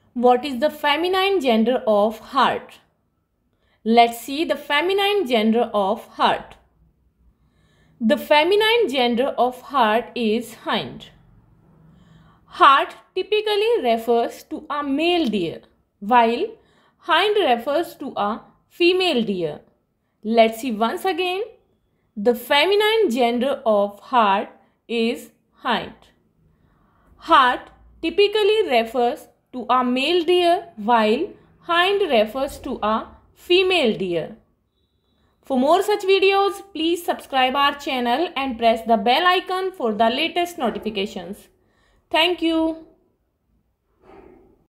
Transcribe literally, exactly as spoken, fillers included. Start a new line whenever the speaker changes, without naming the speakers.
What is the feminine gender of heart? Let's see the feminine gender of heart. The feminine gender of heart is hind. Heart typically refers to a male deer, while hind refers to a female deer. Let's see once again. The feminine gender of heart is hind. Heart typically refers to a male deer, while hind refers to a female deer. For more such videos, please subscribe our channel and press the bell icon for the latest notifications. Thank you.